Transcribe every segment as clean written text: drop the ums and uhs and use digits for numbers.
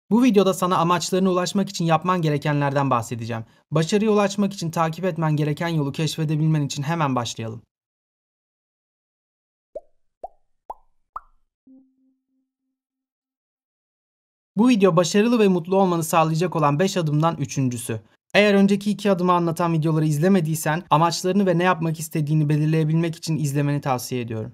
Bu videoda sana amaçlarına ulaşmak için yapman gerekenlerden bahsedeceğim. Başarıya ulaşmak için takip etmen gereken yolu keşfedebilmen için hemen başlayalım. Bu video başarılı ve mutlu olmanı sağlayacak olan 5 adımdan üçüncüsü. Eğer önceki 2 adımı anlatan videoları izlemediysen, amaçlarını ve ne yapmak istediğini belirleyebilmek için izlemeni tavsiye ediyorum.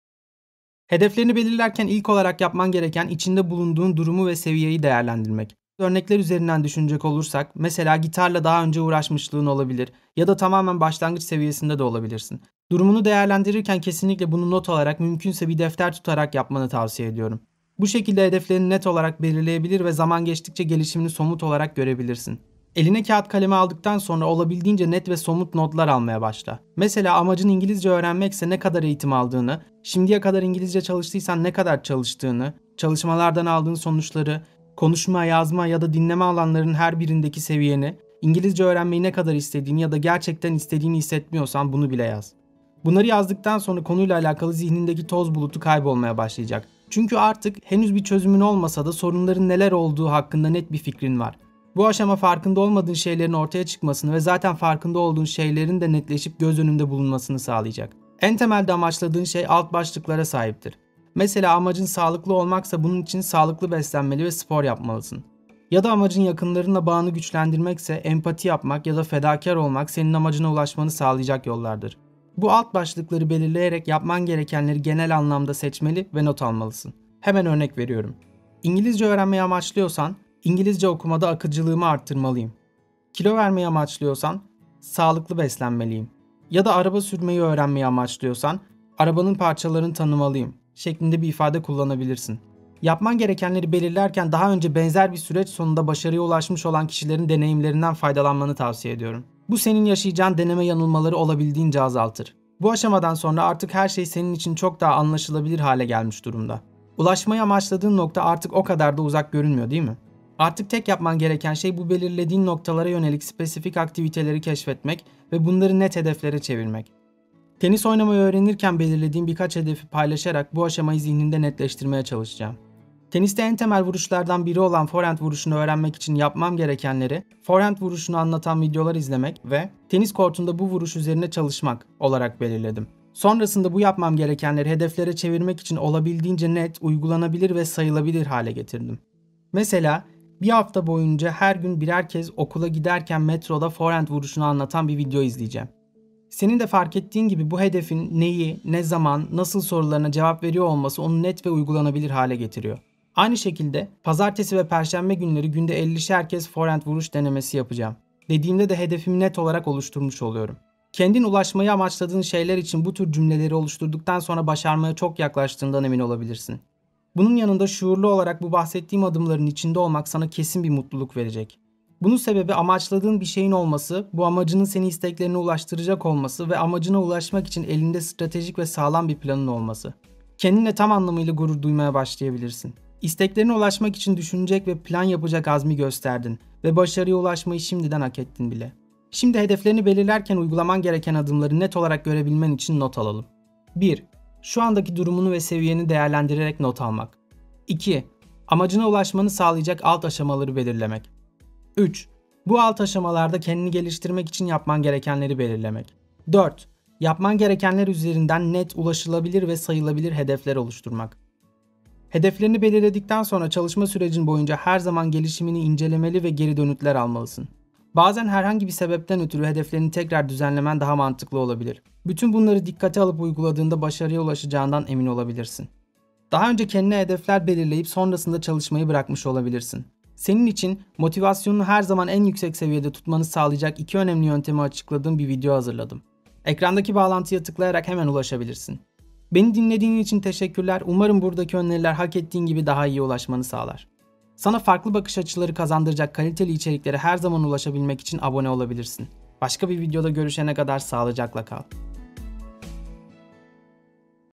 Hedeflerini belirlerken ilk olarak yapman gereken içinde bulunduğun durumu ve seviyeyi değerlendirmek. Örnekler üzerinden düşünecek olursak, mesela gitarla daha önce uğraşmışlığın olabilir ya da tamamen başlangıç seviyesinde de olabilirsin. Durumunu değerlendirirken kesinlikle bunu not alarak, mümkünse bir defter tutarak yapmanı tavsiye ediyorum. Bu şekilde hedeflerini net olarak belirleyebilir ve zaman geçtikçe gelişimini somut olarak görebilirsin. Eline kağıt kalemi aldıktan sonra olabildiğince net ve somut notlar almaya başla. Mesela amacın İngilizce öğrenmekse ne kadar eğitim aldığını, şimdiye kadar İngilizce çalıştıysan ne kadar çalıştığını, çalışmalardan aldığın sonuçları, konuşma, yazma ya da dinleme alanlarının her birindeki seviyeni, İngilizce öğrenmeyi ne kadar istediğini ya da gerçekten istediğini hissetmiyorsan bunu bile yaz. Bunları yazdıktan sonra konuyla alakalı zihnindeki toz bulutu kaybolmaya başlayacak. Çünkü artık henüz bir çözümün olmasa da sorunların neler olduğu hakkında net bir fikrin var. Bu aşama farkında olmadığın şeylerin ortaya çıkmasını ve zaten farkında olduğun şeylerin de netleşip göz önünde bulunmasını sağlayacak. En temelde amaçladığın şey alt başlıklara sahiptir. Mesela amacın sağlıklı olmaksa bunun için sağlıklı beslenmeli ve spor yapmalısın. Ya da amacın yakınlarınla bağını güçlendirmekse empati yapmak ya da fedakar olmak senin amacına ulaşmanı sağlayacak yollardır. Bu alt başlıkları belirleyerek yapman gerekenleri genel anlamda seçmeli ve not almalısın. Hemen örnek veriyorum. İngilizce öğrenmeyi amaçlıyorsan, İngilizce okumada akıcılığımı arttırmalıyım. Kilo vermeyi amaçlıyorsan, sağlıklı beslenmeliyim. Ya da araba sürmeyi öğrenmeyi amaçlıyorsan, arabanın parçalarını tanımalıyım şeklinde bir ifade kullanabilirsin. Yapman gerekenleri belirlerken daha önce benzer bir süreç sonunda başarıya ulaşmış olan kişilerin deneyimlerinden faydalanmanı tavsiye ediyorum. Bu senin yaşayacağın deneme yanılmaları olabildiğince azaltır. Bu aşamadan sonra artık her şey senin için çok daha anlaşılabilir hale gelmiş durumda. Ulaşmayı amaçladığın nokta artık o kadar da uzak görünmüyor, değil mi? Artık tek yapman gereken şey bu belirlediğin noktalara yönelik spesifik aktiviteleri keşfetmek ve bunları net hedeflere çevirmek. Tenis oynamayı öğrenirken belirlediğim birkaç hedefi paylaşarak bu aşamayı zihninde netleştirmeye çalışacağım. Teniste en temel vuruşlardan biri olan forehand vuruşunu öğrenmek için yapmam gerekenleri, forehand vuruşunu anlatan videolar izlemek ve tenis kortunda bu vuruş üzerine çalışmak olarak belirledim. Sonrasında bu yapmam gerekenleri hedeflere çevirmek için olabildiğince net, uygulanabilir ve sayılabilir hale getirdim. Mesela bir hafta boyunca her gün birer kez okula giderken metroda forehand vuruşunu anlatan bir video izleyeceğim. Senin de fark ettiğin gibi bu hedefin neyi, ne zaman, nasıl sorularına cevap veriyor olması onu net ve uygulanabilir hale getiriyor. Aynı şekilde pazartesi ve perşembe günleri günde 50'şer kez forehand vuruş denemesi yapacağım. Dediğimde de hedefimi net olarak oluşturmuş oluyorum. Kendin ulaşmayı amaçladığın şeyler için bu tür cümleleri oluşturduktan sonra başarmaya çok yaklaştığından emin olabilirsin. Bunun yanında şuurlu olarak bu bahsettiğim adımların içinde olmak sana kesin bir mutluluk verecek. Bunun sebebi amaçladığın bir şeyin olması, bu amacının seni isteklerine ulaştıracak olması ve amacına ulaşmak için elinde stratejik ve sağlam bir planın olması. Kendinle tam anlamıyla gurur duymaya başlayabilirsin. İsteklerine ulaşmak için düşünecek ve plan yapacak azmi gösterdin ve başarıya ulaşmayı şimdiden hak ettin bile. Şimdi hedeflerini belirlerken uygulaman gereken adımları net olarak görebilmen için not alalım. 1. Şu andaki durumunu ve seviyeni değerlendirerek not almak. 2. Amacına ulaşmanı sağlayacak alt aşamaları belirlemek. 3. Bu alt aşamalarda kendini geliştirmek için yapman gerekenleri belirlemek. 4. Yapman gerekenler üzerinden net, ulaşılabilir ve sayılabilir hedefler oluşturmak. Hedeflerini belirledikten sonra çalışma sürecin boyunca her zaman gelişimini incelemeli ve geri dönütler almalısın. Bazen herhangi bir sebepten ötürü hedeflerini tekrar düzenlemen daha mantıklı olabilir. Bütün bunları dikkate alıp uyguladığında başarıya ulaşacağından emin olabilirsin. Daha önce kendine hedefler belirleyip sonrasında çalışmayı bırakmış olabilirsin. Senin için motivasyonunu her zaman en yüksek seviyede tutmanı sağlayacak 2 önemli yöntemi açıkladığım bir video hazırladım. Ekrandaki bağlantıya tıklayarak hemen ulaşabilirsin. Beni dinlediğin için teşekkürler. Umarım buradaki öneriler hak ettiğin gibi daha iyi ulaşmanı sağlar. Sana farklı bakış açıları kazandıracak kaliteli içeriklere her zaman ulaşabilmek için abone olabilirsin. Başka bir videoda görüşene kadar sağlıcakla kal.